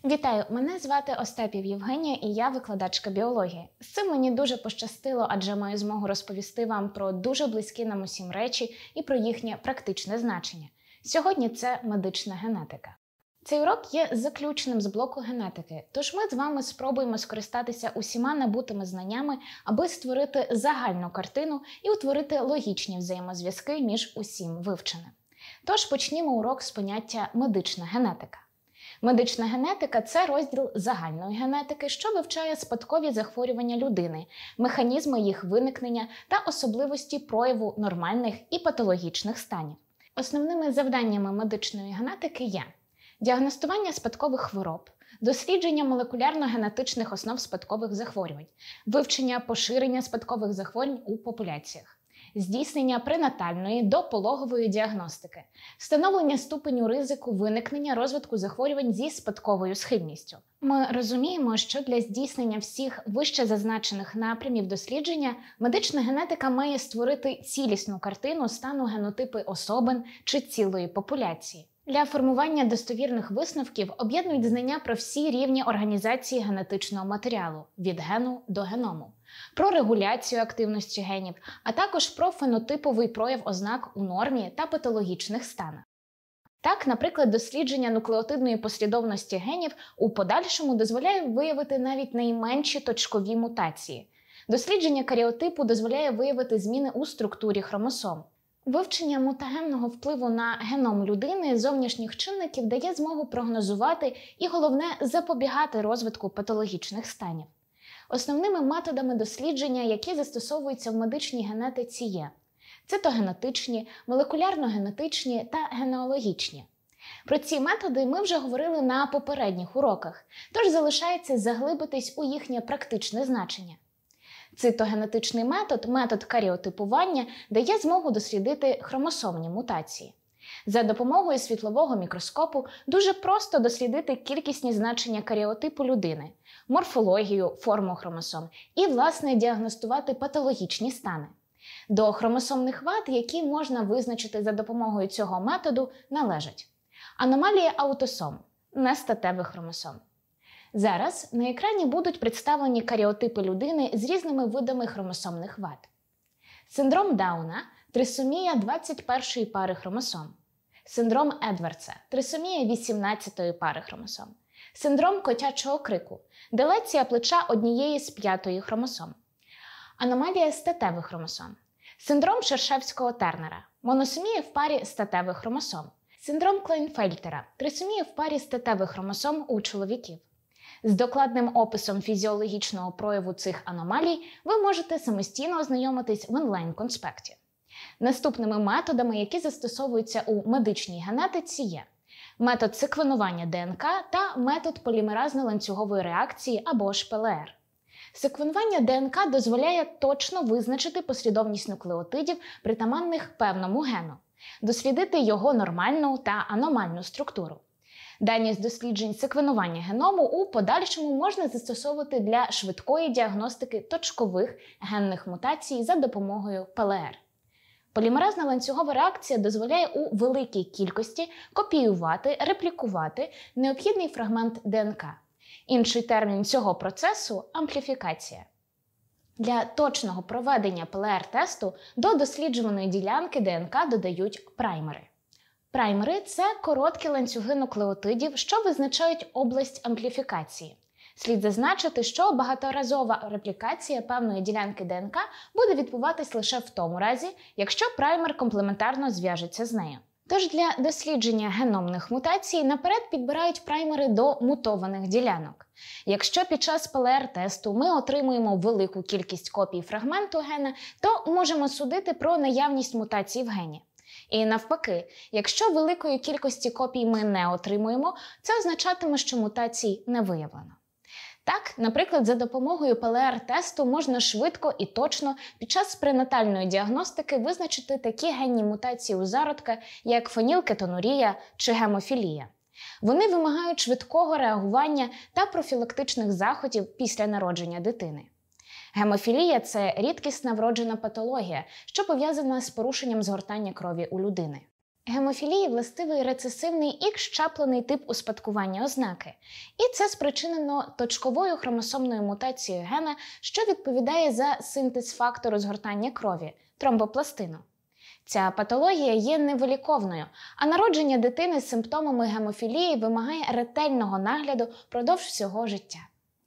Вітаю! Мене звати Остапів Євгенія і я викладачка біології. З цим мені дуже пощастило, адже маю змогу розповісти вам про дуже близькі нам усім речі і про їхнє практичне значення. Сьогодні це медична генетика. Цей урок є заключним з блоку генетики, тож ми з вами спробуємо скористатися усіма набутими знаннями, аби створити загальну картину і утворити логічні взаємозв'язки між усім вивченим. Тож почнімо урок з поняття медична генетика. Медична генетика – це розділ загальної генетики, що вивчає спадкові захворювання людини, механізми їх виникнення та особливості прояву нормальних і патологічних станів. Основними завданнями медичної генетики є діагностування спадкових хвороб, дослідження молекулярно-генетичних основ спадкових захворювань, вивчення поширення спадкових захворювань у популяціях, здійснення пренатальної до пологової діагностики, встановлення ступеню ризику виникнення розвитку захворювань зі спадковою схильністю. Ми розуміємо, що для здійснення всіх вище зазначених напрямів дослідження медична генетика має створити цілісну картину стану генотипи особин чи цілої популяції. Для формування достовірних висновків об'єднують знання про всі рівні організації генетичного матеріалу – від гену до геному, про регуляцію активності генів, а також про фенотиповий прояв ознак у нормі та патологічних станах. Так, наприклад, дослідження нуклеотидної послідовності генів у подальшому дозволяє виявити навіть найменші точкові мутації. Дослідження каріотипу дозволяє виявити зміни у структурі хромосом. Вивчення мутагенного впливу на геном людини зовнішніх чинників дає змогу прогнозувати і, головне, запобігати розвитку патологічних станів. Основними методами дослідження, які застосовуються в медичній генетиці, є цитогенетичні, молекулярно-генетичні та генеалогічні. Про ці методи ми вже говорили на попередніх уроках, тож залишається заглибитись у їхнє практичне значення. Цитогенетичний метод каріотипування, дає змогу дослідити хромосомні мутації. За допомогою світлового мікроскопу дуже просто дослідити кількісні значення каріотипу людини, морфологію, форму хромосом і, власне, діагностувати патологічні стани. До хромосомних вад, які можна визначити за допомогою цього методу, належать аномалія аутосом – нестатевих хромосом. Зараз на екрані будуть представлені каріотипи людини з різними видами хромосомних вад. Синдром Дауна – трисомія 21-ї пари хромосом. Синдром Едвардса – трисомія 18-ї пари хромосом. Синдром котячого крику – делеція плеча однієї з 5-ї хромосом. Аномалія статевих хромосом. Синдром Шершевського-Тернера – моносомія в парі статевих хромосом. Синдром Клейнфельтера – трисомія в парі статевих хромосом у чоловіків. З докладним описом фізіологічного прояву цих аномалій ви можете самостійно ознайомитись в онлайн-конспекті. Наступними методами, які застосовуються у медичній генетиці, є метод секвенування ДНК та метод полімеразно-ланцюгової реакції або ж ПЛР. Секвенування ДНК дозволяє точно визначити послідовність нуклеотидів, притаманних певному гену, дослідити його нормальну та аномальну структуру. Дані з досліджень секвенування геному у подальшому можна застосовувати для швидкої діагностики точкових генних мутацій за допомогою ПЛР. Полімеразна ланцюгова реакція дозволяє у великій кількості копіювати, реплікувати необхідний фрагмент ДНК. Інший термін цього процесу – ампліфікація. Для точного проведення ПЛР-тесту до досліджуваної ділянки ДНК додають праймери. Праймери – це короткі ланцюги нуклеотидів, що визначають область ампліфікації. Слід зазначити, що багаторазова реплікація певної ділянки ДНК буде відбуватись лише в тому разі, якщо праймер комплементарно зв'яжеться з нею. Тож для дослідження геномних мутацій наперед підбирають праймери до мутованих ділянок. Якщо під час ПЛР-тесту ми отримуємо велику кількість копій фрагменту гена, то можемо судити про наявність мутацій в гені. І навпаки, якщо великої кількості копій ми не отримуємо, це означатиме, що мутацій не виявлено. Так, наприклад, за допомогою ПЛР-тесту можна швидко і точно під час пренатальної діагностики визначити такі генні мутації у зародка, як фенілкетонурія чи гемофілія. Вони вимагають швидкого реагування та профілактичних заходів після народження дитини. Гемофілія – це рідкісна вроджена патологія, що пов'язана з порушенням згортання крові у людини. Гемофілії властивий рецесивний Х-щаплений тип успадкування ознаки. І це спричинено точковою хромосомною мутацією гена, що відповідає за синтез фактору згортання крові – тромбопластину. Ця патологія є невиліковною, а народження дитини з симптомами гемофілії вимагає ретельного нагляду впродовж всього життя.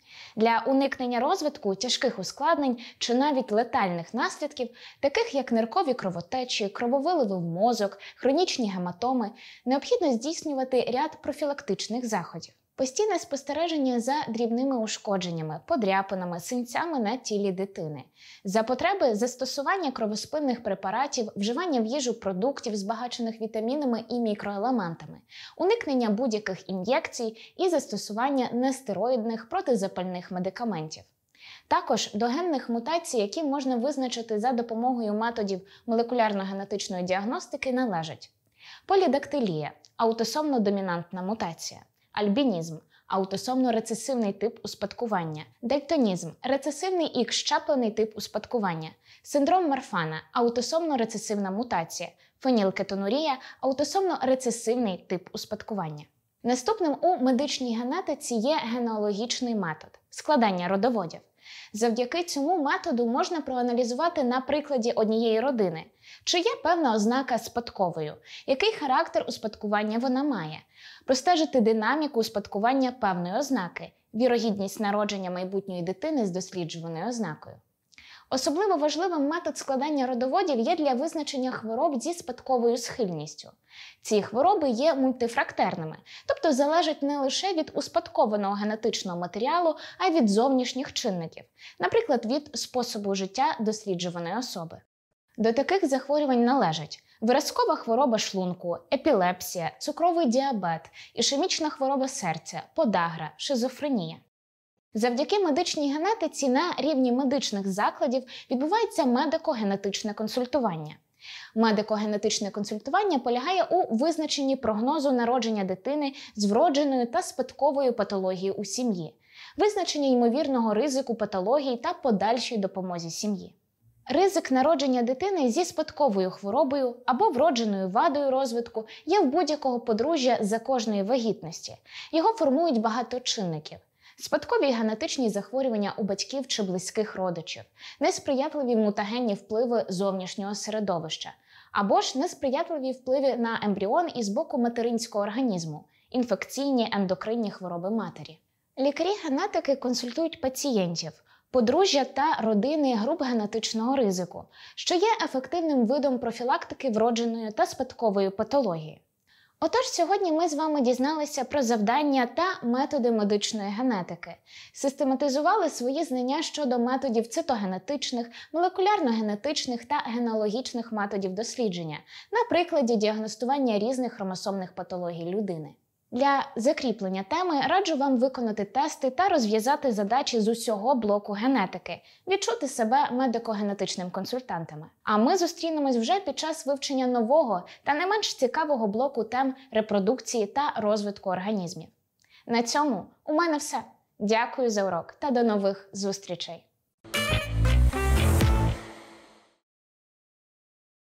Для уникнення розвитку тяжких ускладнень чи навіть летальних наслідків, таких як ниркові кровотечі, крововиливи в мозок, хронічні гематоми, необхідно здійснювати ряд профілактичних заходів. Постійне спостереження за дрібними ушкодженнями, подряпинами, синцями на тілі дитини. За потреби застосування кровоспинних препаратів, вживання в їжу продуктів, збагачених вітамінами і мікроелементами, уникнення будь-яких ін'єкцій і застосування нестероїдних протизапальних медикаментів. Також до генних мутацій, які можна визначити за допомогою методів молекулярно-генетичної діагностики, належать полідактилія – аутосомно-домінантна мутація, альбінізм – аутосомно-рецесивний тип успадкування, дальтонізм – рецесивний Х-щаплений тип успадкування, синдром Марфана – аутосомно-рецесивна мутація, фенілкетонурія – аутосомно-рецесивний тип успадкування. Наступним у медичній генетиці є генеалогічний метод – складання родоводів. Завдяки цьому методу можна проаналізувати на прикладі однієї родини, чи є певна ознака спадковою, який характер успадкування вона має, простежити динаміку успадкування певної ознаки, вірогідність народження майбутньої дитини з досліджуваною ознакою. Особливо важливим метод складання родоводів є для визначення хвороб зі спадковою схильністю. Ці хвороби є мультифрактерними, тобто залежать не лише від успадкованого генетичного матеріалу, а й від зовнішніх чинників, наприклад, від способу життя досліджуваної особи. До таких захворювань належать виразкова хвороба шлунку, епілепсія, цукровий діабет, ішемічна хвороба серця, подагра, шизофренія. Завдяки медичній генетиці на рівні медичних закладів відбувається медико-генетичне консультування. Медико-генетичне консультування полягає у визначенні прогнозу народження дитини з вродженою та спадковою патологією у сім'ї, визначення ймовірного ризику патології та подальшій допомозі сім'ї. Ризик народження дитини зі спадковою хворобою або вродженою вадою розвитку є в будь-якого подружжя за кожної вагітності. Його формують багато чинників. Спадкові генетичні захворювання у батьків чи близьких родичів, несприятливі мутагенні впливи зовнішнього середовища, або ж несприятливі впливи на ембріон із боку материнського організму, інфекційні ендокринні хвороби матері. Лікарі-генетики консультують пацієнтів, подружжя та родини груп генетичного ризику, що є ефективним видом профілактики вродженої та спадкової патології. Отож, сьогодні ми з вами дізналися про завдання та методи медичної генетики, систематизували свої знання щодо методів цитогенетичних, молекулярно-генетичних та генеалогічних методів дослідження на прикладі діагностування різних хромосомних патологій людини. Для закріплення теми раджу вам виконати тести та розв'язати задачі з усього блоку генетики, відчути себе медико-генетичним консультантами. А ми зустрінемось вже під час вивчення нового та не менш цікавого блоку тем репродукції та розвитку організмів. На цьому у мене все. Дякую за урок та до нових зустрічей!